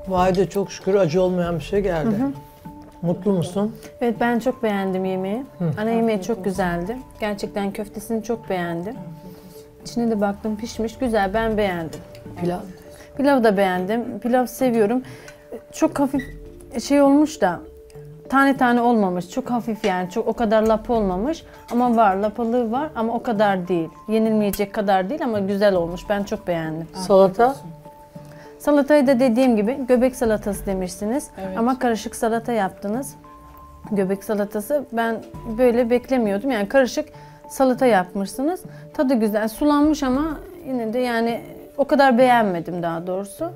Vay de çok şükür acı olmayan bir şey geldi. Mutlu musun? Evet, ben çok beğendim yemeği. Ana yemeği çok güzeldi. Gerçekten köftesini çok beğendim. İçine de baktım, pişmiş, güzel, ben beğendim. Pilav. Pilavı da beğendim. Pilav seviyorum. Çok hafif şey olmuş da tane tane olmamış. Çok hafif yani. Çok o kadar lapa olmamış. Ama var, lapalığı var ama o kadar değil. Yenilmeyecek kadar değil ama güzel olmuş. Ben çok beğendim. Salata. Salatayı da dediğim gibi göbek salatası demiştiniz. Evet. Ama karışık salata yaptınız. Göbek salatası ben böyle beklemiyordum. Yani karışık salata yapmışsınız. Tadı güzel, sulanmış ama yine de yani o kadar beğenmedim daha doğrusu.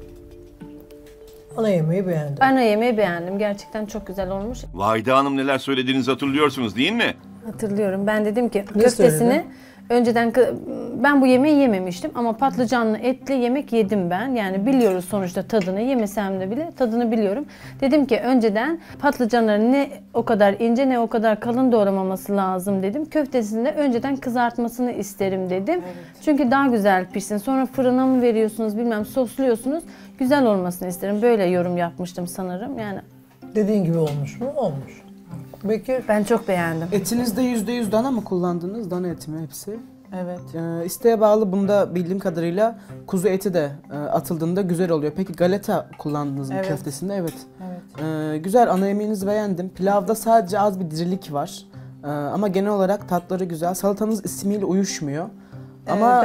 Ana yemeği beğendim. Ana yemeği beğendim. Gerçekten çok güzel olmuş. Vahide Hanım neler söylediğinizi hatırlıyorsunuz değil mi? Hatırlıyorum. Ben dedim ki Ne köftesini söyledin? önceden ben bu yemeği yememiştim ama patlıcanlı etli yemek yedim ben. Yani biliyoruz sonuçta tadını, yemesem de bile tadını biliyorum. Dedim ki önceden patlıcanları ne o kadar ince ne o kadar kalın doğramaması lazım dedim. Köftesini de önceden kızartmasını isterim dedim. Evet. Çünkü daha güzel pişsin. Sonra fırına mı veriyorsunuz bilmem, sosluyorsunuz. Güzel olmasını isterim. Böyle yorum yapmıştım sanırım. Yani Dediğin gibi olmuş mu? Olmuş. Bekir. ben çok beğendim. Etinizde %100 dana mı kullandınız? Dana eti mi hepsi? Evet. İsteğe bağlı, bunda bildiğim kadarıyla kuzu eti de atıldığında güzel oluyor. Peki galeta kullandınız mı Evet. köftesinde? Evet. Evet. Güzel, ana yemeğinizi beğendim. Pilavda sadece az bir dirilik var. Ama genel olarak tatları güzel. Salatanız ismiyle uyuşmuyor. Ama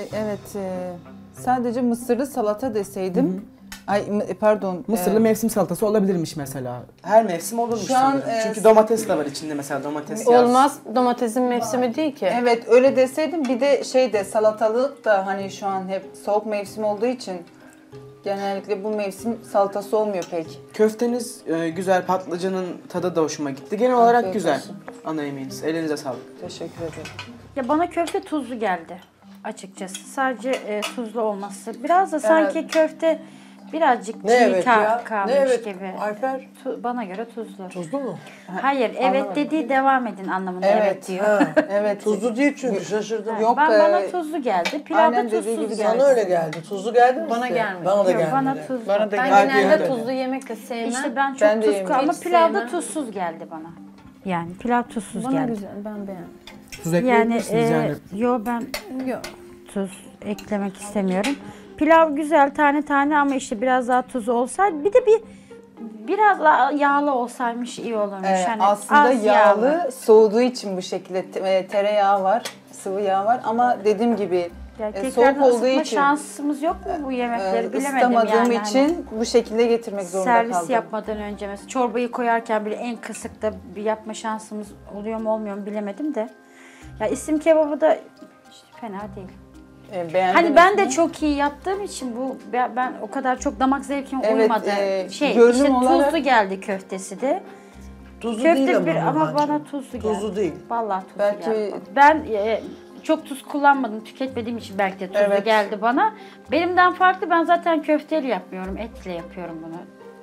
sadece mısırlı salata deseydim. Pardon. mısırlı mevsim salatası olabilirmiş mesela. Her mevsim olurmuş Şu an, sanırım. Çünkü domates de var içinde mesela, domates yaz. Olmaz. Domatesin mevsimi değil ki. Evet, öyle deseydim. Bir de salatalık da hani şu an hep soğuk mevsim olduğu için genellikle bu mevsim salatası olmuyor pek. Köfteniz güzel, patlıcanın tadı da hoşuma gitti. Genel olarak Afiyet güzel olsun. ana yemeğiniz. Elinize sağlık. Teşekkür ederim. Ya bana köfte tuzlu geldi açıkçası. Sadece tuzlu olması. Biraz da sanki köfte birazcık Ne çiğ evet ya? kalmış Ne evet? gibi. Alper. Bana göre tuzlu. Tuzlu mu? Hayır, evet Anlamadım. dediği devam edin anlamında Evet. evet diyor. Ha. Evet. Tuzlu değil çünkü şaşırdım. Yok, Bana tuzlu geldi. Pilav da aynen dediği tuzsuz gibi geldi. Sana öyle geldi. Tuzlu geldi mi Bana size? gelmedi. Bana da Yok, gelmedi. bana tuzlu. Bana da Ben geldi. genelde öyle. tuzlu yemek de sevmem. İşte ben çok Ben de tuz yemiyorum. ama Hiç pilavda sevmem. tuzsuz geldi bana. Yani pilav tuzsuz Bana geldi. güzel, ben beğendim. Tuz Yani, ekleyebilirsiniz yani. yo ben Yok. tuz eklemek istemiyorum. Pilav güzel tane tane ama işte biraz daha tuzu olsaydı, bir de biraz daha yağlı olsaymış iyi olurmuş. Hani Aslında az yağlı, soğuduğu için bu şekilde tereyağı var, sıvı yağ var ama dediğim gibi Yani soğuk tekrardan olduğu ısıtma için şansımız yok mu bu yemekleri bilemedim ıslamadığım yani. için bu şekilde getirmek zorunda Servis kaldım. yapmadan önce mesela çorbayı koyarken bile en kısıkta bir yapma şansımız oluyor mu olmuyor mu bilemedim de. Ya isim kebabı da işte fena değil. Beğendiniz Hani ben de mi? çok iyi yaptığım için ben o kadar çok damak zevkime Evet, uymadı. görünüm İşte olarak- tuzlu geldi köftesi de. Tuzlu Köfte değil bir ama bence. bana tuzlu geldi. Tuzlu değil. Vallahi tuzlu Belki- geldi. Ben çok tuz kullanmadım, tüketmediğim için belki de tuzlu Evet. geldi bana. Benimden farklı, ben zaten köfteyle yapmıyorum, etle yapıyorum bunu.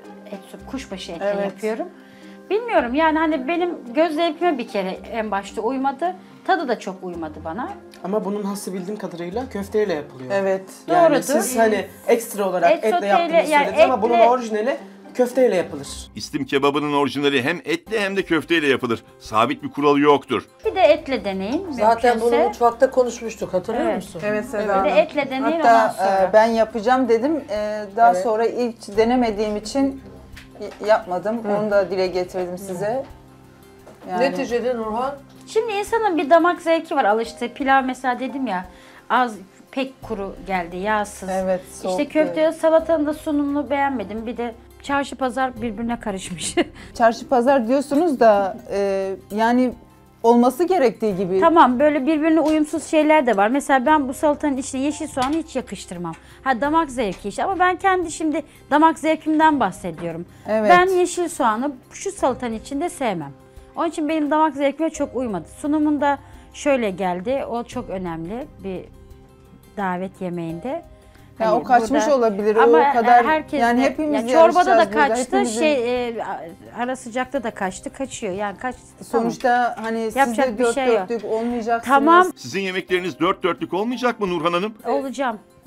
Kuşbaşı etle Evet. yapıyorum. Bilmiyorum yani hani benim göz zevkime bir kere en başta uymadı. Tadı da çok uymadı bana. Ama bunun hası bildiğim kadarıyla köfteyle yapılıyor. Evet. Yani Doğrudur. siz hani ekstra olarak Et etle soteyle, yaptığınızı yani söylediniz ama bunun etle- orijinali köfteyle yapılır. İstim kebabının orijinali hem etle hem de köfteyle yapılır. Sabit bir kuralı yoktur. Bir de etle deneyin. Zaten bunu mümkünse. mutfakta konuşmuştuk, hatırlıyor Evet. musun? Evet Seda Bir de Hanım. etle deneyin ondan Hatta sonra. ben yapacağım dedim. Daha Evet. sonra ilk denemediğim için yapmadım. Onu da dile getirdim size. Yani, Neticede Nurhan, Şimdi insanın bir damak zevki var alıştığı. Pilav mesela dedim ya az pek kuru geldi, yağsız. Evet, soğuk İşte köfte salatanın da sunumunu beğenmedim. Bir de çarşı pazar birbirine karışmış. çarşı pazar diyorsunuz da yani olması gerektiği gibi. Tamam, böyle birbirine uyumsuz şeyler de var. Mesela ben bu salatanın içine yeşil soğanı hiç yakıştırmam. Ha, damak zevki işte ama ben kendi şimdi damak zevkimden bahsediyorum. Evet. Ben yeşil soğanı şu salatanın içinde sevmem. Onun için benim damak zevkime çok uymadı. Sunumunda şöyle geldi. O çok önemli bir davet yemeğinde. Ya Hani o kaçmış burada- olabilir Ama o kadar. herkes Yani de- hepimiz çorbada da yarışacağız burada, kaçtı. hepimizin- Ara sıcakta da kaçtı. Kaçıyor. Yani kaçtı. Sonuçta hani siz Yapacak de bir dört şey yok. dörtlük olmayacaksınız. Tamam. Sizin yemekleriniz dört dörtlük olmayacak mı Nurhan Hanım? Olacağım.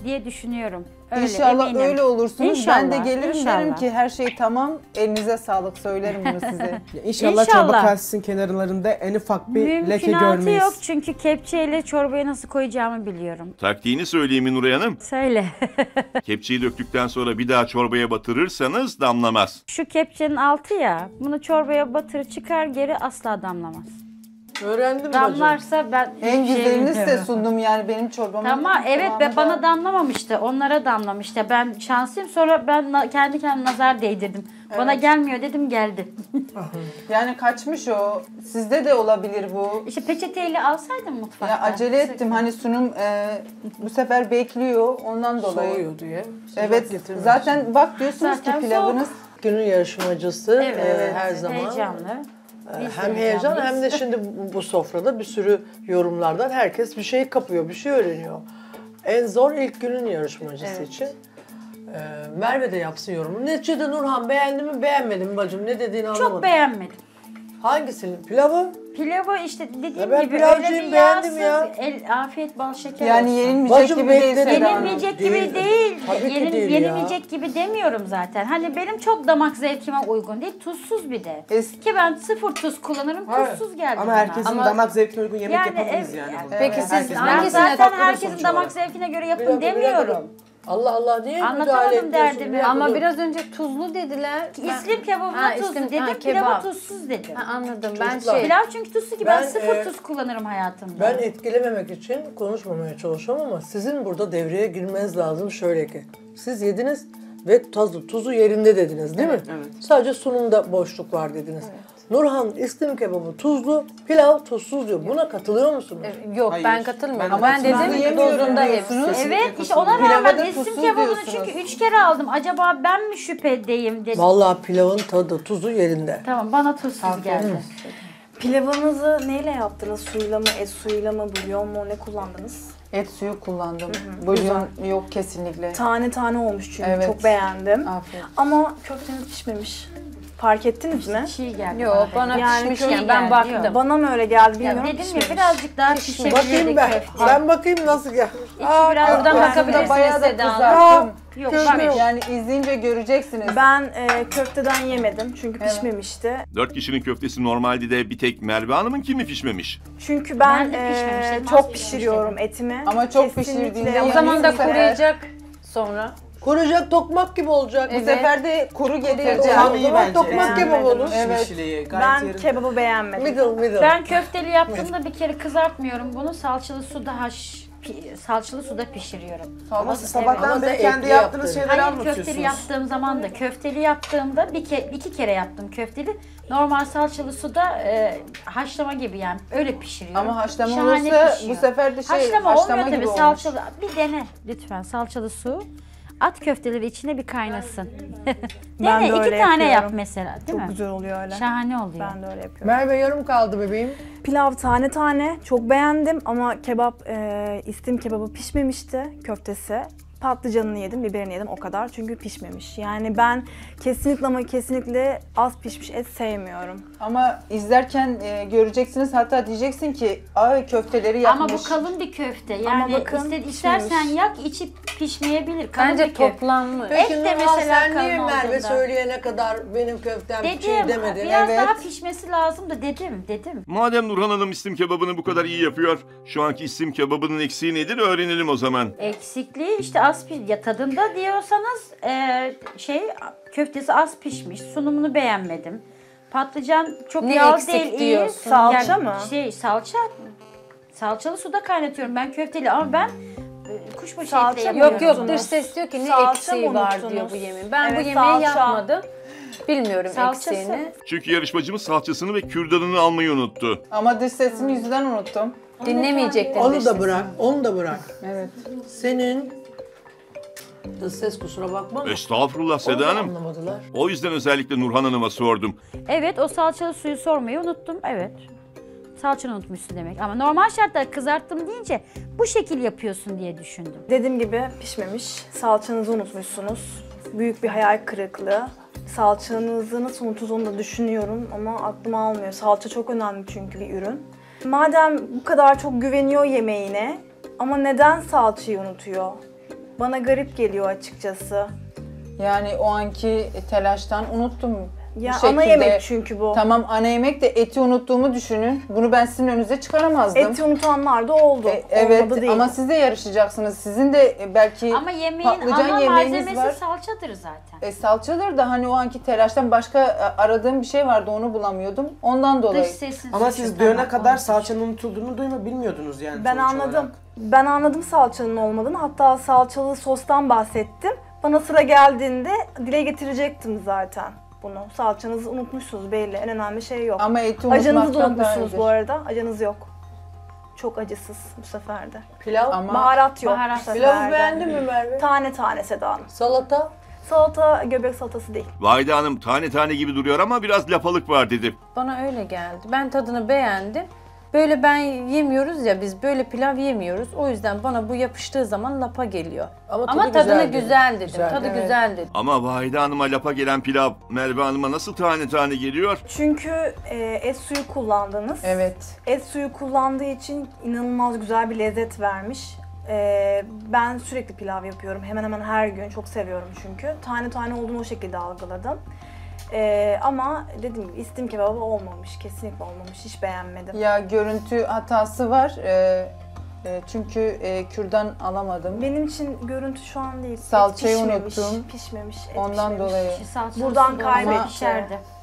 diye düşünüyorum. Öyle, İnşallah eminim. öyle olursunuz. Ben de İnşallah, gelirim derim inşallah. ki her şey tamam. Elinize sağlık, söylerim bunu size. İnşallah İnşallah. çorba kasesinin kenarlarında en ufak bir leke Mümkünatı görmeyiz. yok çünkü kepçeyle çorbaya nasıl koyacağımı biliyorum. Taktiğini söyleyeyim mi Nuray Hanım? Söyle. Kepçeyi döktükten sonra bir daha çorbaya batırırsanız damlamaz. Şu kepçenin altı ya, bunu çorbaya batırır çıkar geri asla damlamaz. Öğrendim bacım. Damlarsa ben En hiçbir şey güzelini size bilmiyorum. sundum yani benim çorbamın. Tamam evet devamı ve bana da- damlamamıştı. Onlara damlamıştı. Ben şanslıyım. Sonra ben kendi kendime nazar değdirdim. Bana gelmiyor dedim geldi. Yani kaçmış o. Sizde de olabilir bu. İşte peçeteyle alsaydım mutfakta. Ya acele ettim hani sunum bu sefer bekliyor ondan dolayı. Soğuyor diye. Evet Getirmiş. zaten bak diyorsunuz Zaten ki pilavınız Günün yarışmacısı Evet, her zaman heyecanlı. Biz de hem heyecan heyecanlıyız. hem de şimdi bu sofrada bir sürü yorumlardan herkes bir şey kapıyor, bir şey öğreniyor. En zor ilk günün yarışmacısı için. Merve de yapsın yorumu. Neticede Nurhan beğendi mi beğenmedi mi bacım? Ne dediğini anlamadım. Çok beğenmedim. Hangisinin? Pilavı? Pilavı işte dediğim Ya ben gibi pilavcıyım, öyle bir beğendim yağsız, ya. afiyet bal şeker yani olsun. yenilmeyecek Bacım gibi değil bekledim. Seda Hanım. Yenilmeyecek Değil. gibi değil. Tabii ki değil ya. Yenilmeyecek gibi demiyorum zaten. Hani benim çok damak zevkime uygun değil. Tuzsuz bir de. Es- Ki ben sıfır tuz kullanırım. Tuzsuz geldi Ama bana. herkesin Ama- damak zevkine uygun yemek Yani yapamayız evet, yani. yani burada. Peki siz Herkesin Ben hangisine zaten tatlınız herkesin sonuç damak olarak? zevkine göre Bir yapın dakika, bir dakika. demiyorum. Allah Allah niye müdahale Anlatamadım ediyorsun? derdimi. Bir dakika, Ama dur. biraz önce tuzlu dediler. İslim kebabına tuzlu islim- dedim, ha, pilava kebap. tuzsuz dedim. Ha, anladım. Ben Çocuklar. şey... Pilav çünkü tuzsuz ki ben Ben, sıfır tuz kullanırım hayatımda. Ben etkilememek için konuşmamaya çalışıyorum ama sizin burada devreye girmeniz lazım şöyle ki. Siz yediniz ve tuzu yerinde dediniz değil mi? evet. Sadece sunumda boşluk var dediniz. Nurhan istim kebabı tuzlu, pilav tuzsuz diyor. Buna katılıyor musunuz? Yok Hayır. ben katılmıyorum. Ben Ben, tuzlu dedim yemiyorum tuzunda diyorsunuz. hepsi. Evet işte ona Pilava rağmen da islim tuzsuz kebabını diyorsunuz. çünkü 3 kere aldım. Acaba ben mi şüphedeyim dedim. Vallahi pilavın tadı, tuzu yerinde. Tamam bana tuzsuz geldi. Pilavınızı neyle yaptınız? Suyla mı, et suyuyla mı, bulyon mu, ne kullandınız? Et suyu kullandım. Bulyon yok kesinlikle. Tane tane olmuş çünkü Evet. çok beğendim. Afiyet. Ama köfteniz pişmemiş. Fark ettiniz mi? Çiğ geldi. Yok bana Yani pişmişken köy ben geldi, baktım. yok. Bana mı öyle geldi bilmiyorum. Ya dedim ya pişmemiş. birazcık daha pişebilirdi Bakayım ben. köfte. Ben bakayım nasıl gel. İçi biraz Oradan daha- bakabilirsiniz Bayağı da Seda Hanım. kızarttım. Yok Köfte bak. Yani izleyince göreceksiniz. Ben köfteden yemedim çünkü pişmemişti. 4 kişinin köftesi normalde de bir tek Merve Hanım'ınki mi pişmemiş? Çünkü ben Ben de pişmemiştim, az çok pişmemiş pişiriyorum dedim. etimi. Ama çok Kesinlikle pişirdiğinde ama O zaman da Bu sefer- kuruyacak sonra. Kuracak tokmak gibi olacak. Bu sefer de kuru getireceğim. Tam iyi bence. Tokmak kebabı olur. Evet. Pişmişliği gayet Ben yerinde. kebabı beğenmedim. Middle. Ben köfteli yaptığımda bir kere kızartmıyorum bunu. Salçalı suda salçalı suda pişiriyorum. Ama Evet. sabahtan Ama beri sen kendi etli yaptığınız yaptın. şeyleri Hayır anlatıyorsunuz. köfteli yaptığım zaman da köfteli yaptığımda iki kere yaptım köfteli. Normal salçalı suda haşlama gibi yani öyle pişiriyorum. Ama haşlama Şahane olursa pişiyor. bu sefer de haşlama olmuyor gibi tabii olmuş. salçalı. Bir dene lütfen salçalı su. At köfteleri içine bir kaynasın. Ben Dene de iki öyle tane yap yapıyorum. mesela değil Çok mi? güzel oluyor öyle. Şahane oluyor. Ben de öyle yapıyorum. Merve yarım kaldı bebeğim. Pilav tane tane çok beğendim ama kebap istim kebabı pişmemişti köftesi. Patlıcanını yedim, biberini yedim o kadar çünkü pişmemiş. Yani ben kesinlikle ama kesinlikle az pişmiş et sevmiyorum. Ama izlerken göreceksiniz hatta diyeceksin ki ay köfteleri yapmış. Ama bu kalın bir köfte. Yani bakın, istersen pişmemiş. yak içi pişmeyebilir. Kalın Bence bir köfte. toplanmış. Et Peki de Nurhan mesela sen niye kalın Merve olduğunda. söyleyene kadar benim köftem çiğ Dedim, demedin? biraz Evet. daha pişmesi lazım da dedim. Madem Nurhan Hanım istim kebabını bu kadar iyi yapıyor, şu anki istim kebabının eksiği nedir öğrenelim o zaman. Eksikliği işte az ya tadında diyorsanız köftesi az pişmiş, sunumunu beğenmedim. Patlıcan çok Ne yağlı eksik değil, iyi. diyorsun? Salça mı? Salçalı suda kaynatıyorum ben köfteli ama ben kuşbaşı Salça etle mı? yapıyorum. Yok Unuttunuz. dış ses diyor ki ne Salça eksiği mı var unuttunuz? diyor bu yemeğin. Ben bu Evet, yemeği salça. yapmadım. Bilmiyorum Salçası. eksiğini. Çünkü yarışmacımız salçasını ve kürdanını almayı unuttu. Ama dış sesimi yüzünden unuttum. Dinlemeyecektin. Onu dış da sesi. bırak, onu da bırak. Evet. Senin dış ses kusura bakma. Estağfurullah Onu Seda da Hanım. anlamadılar. O yüzden özellikle Nurhan Hanım'a sordum. Evet o salçalı suyu sormayı unuttum. Evet. Salçanı unutmuşsun demek. Ama normal şartlarda kızarttım deyince bu şekil yapıyorsun diye düşündüm. Dediğim gibi pişmemiş. Salçanızı unutmuşsunuz. Büyük bir hayal kırıklığı. Salçanızı nasıl unuttuğunu da düşünüyorum ama aklım almıyor. Salça çok önemli çünkü bir ürün. Madem bu kadar çok güveniyor yemeğine ama neden salçayı unutuyor? Bana garip geliyor açıkçası. Yani o anki telaştan unuttum. Ya Bu ana şekilde- yemek çünkü bu. Tamam, ana yemek de eti unuttuğumu düşünün. Bunu ben sizin önünüze çıkaramazdım. Eti unutanlar da oldu. Evet Olmadı değil. ama siz de yarışacaksınız. Sizin de belki Ama yemeğin patlıcan ana yemeğiniz malzemesi var. salçadır zaten. Salçadır da hani o anki telaştan başka aradığım bir şey vardı, onu bulamıyordum. Ondan dolayı. Dış sesin Ama suçu, siz düğüne tamam, kadar onu salçanın unutulduğunu bilmiyordunuz yani. Ben sonuç anladım. olarak. Ben anladım salçanın olmadığını. Hatta salçalı sostan bahsettim. Bana sıra geldiğinde dile getirecektim zaten bunu. Salçanızı unutmuşsunuz belli. En önemli şey yok. Ama eti Acınızı da unutmaktan daha unutmuşsunuz iyidir. bu arada. Acınız yok. Çok acısız bu sefer de. Pilav. Ama Baharat yok Baharat. bu sefer Pilavı de. beğendin mi Merve? Tane tane Seda Hanım. Salata. Salata göbek salatası değil. Vahide Hanım tane tane gibi duruyor ama biraz lapalık var dedi. Bana öyle geldi. Ben tadını beğendim. Böyle ben yemiyoruz ya, biz böyle pilav yemiyoruz. O yüzden bana bu yapıştığı zaman lapa geliyor. Ama Ama tadı tadını güzel güzel dedim. Güzel, Tadı evet. güzel dedim. Ama Vahide Hanım'a lapa gelen pilav Merve Hanım'a nasıl tane tane geliyor? Çünkü et suyu kullandınız. Evet. Et suyu kullandığı için inanılmaz güzel bir lezzet vermiş. Ben sürekli pilav yapıyorum. Hemen hemen her gün. Çok seviyorum çünkü. Tane tane olduğunu o şekilde algıladım. Ama dediğim gibi istim kebabı olmamış. Kesinlikle olmamış. Hiç beğenmedim. Ya görüntü hatası var. Çünkü kürdan alamadım. Benim için görüntü şu an değil. Et Salçayı pişmemiş, unuttum. Pişmemiş. Et Ondan pişmemiş. dolayı. Salçası Buradan da kaybetti. pişerdi.